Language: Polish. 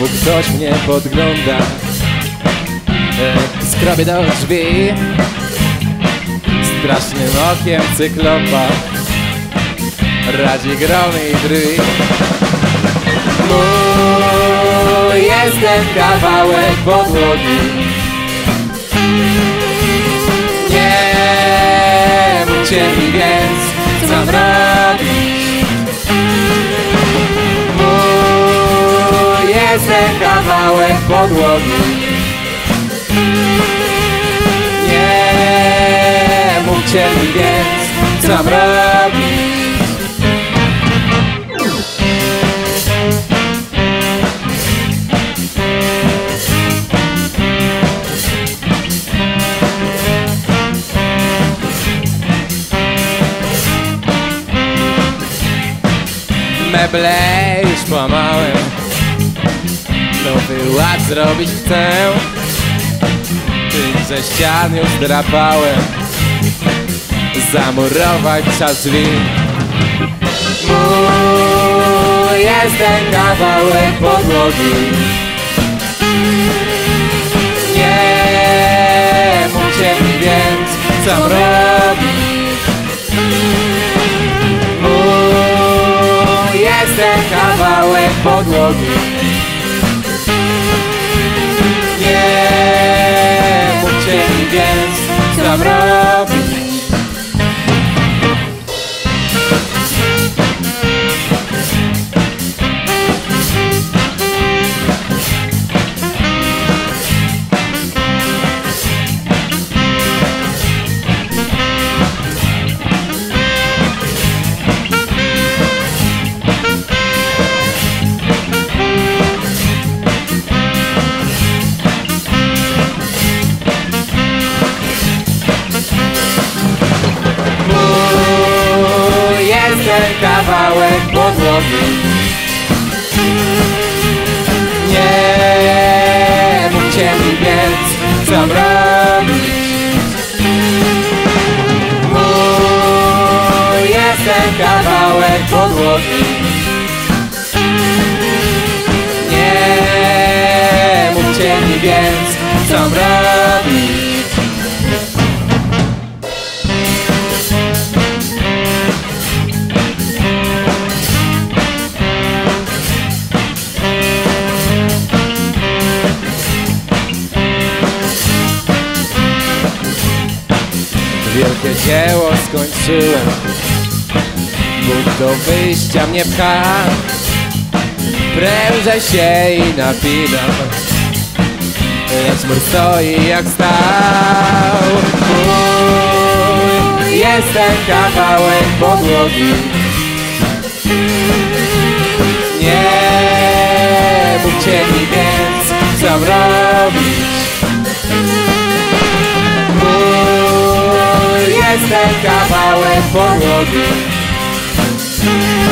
Znowu ktoś mnie podgląda, skrobie do drzwi strasznym okiem cyklopa, radzi gromy i drwi. Mój jestem kawałek podłogi, nie mówcie mi więc, co mam robić. Mój jestem kawałek podłogi, nie mówcie mi więc, co mam robić. Meble już połamałem, nowy ład zrobić chcę. Tych ze ścian już drapałem, zamurować czas drzwi. Mój jestem kawałek podłogi, nie mówcie mi więc, co mam robić. Jestem kawałek podłogi, nie mówcie mi więc, co mam robić. Kawałek podłogi, nie mówcie mi więc, co mam robić. Mój jestem kawałek podłogi, nie mówcie mi więc, co mam robić. Wielkie dzieło skończyłem, Bóg do wyjścia mnie pcha. Prężę się i napinam, lecz mur stoi jak stał. Mój jestem kawałek podłogi, nie mówcie mi więc, co mam robić. Jestem kawałek podłogi,